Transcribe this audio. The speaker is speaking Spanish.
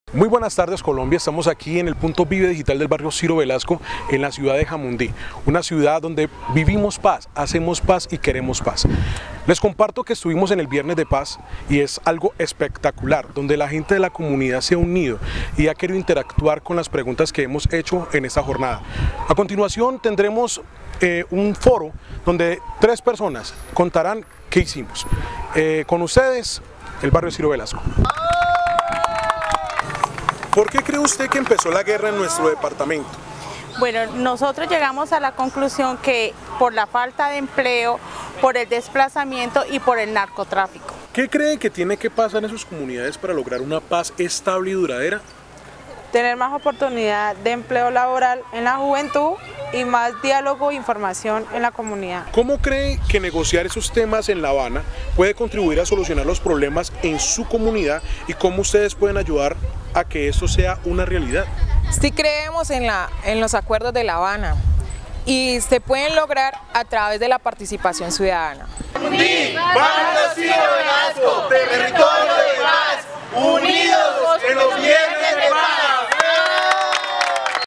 Muy buenas tardes Colombia, estamos aquí en el punto Vive Digital del barrio Ciro Velasco en la ciudad de Jamundí, una ciudad donde vivimos paz, hacemos paz y queremos paz. Les comparto que estuvimos en el Viernes de Paz y es algo espectacular, donde la gente de la comunidad se ha unido y ha querido interactuar con las preguntas que hemos hecho en esta jornada. A continuación tendremos un foro donde 3 personas contarán qué hicimos. Con ustedes, el barrio Ciro Velasco. ¿Por qué cree usted que empezó la guerra en nuestro departamento? Bueno, nosotros llegamos a la conclusión que por la falta de empleo, por el desplazamiento y por el narcotráfico. ¿Qué cree que tiene que pasar en sus comunidades para lograr una paz estable y duradera? Tener más oportunidad de empleo laboral en la juventud y más diálogo e información en la comunidad. ¿Cómo cree que negociar esos temas en La Habana puede contribuir a solucionar los problemas en su comunidad y cómo ustedes pueden ayudar a que esto sea una realidad? Sí creemos en los acuerdos de La Habana y se pueden lograr a través de la participación ciudadana. Jamundí, barrio Ciro Velasco, territorio de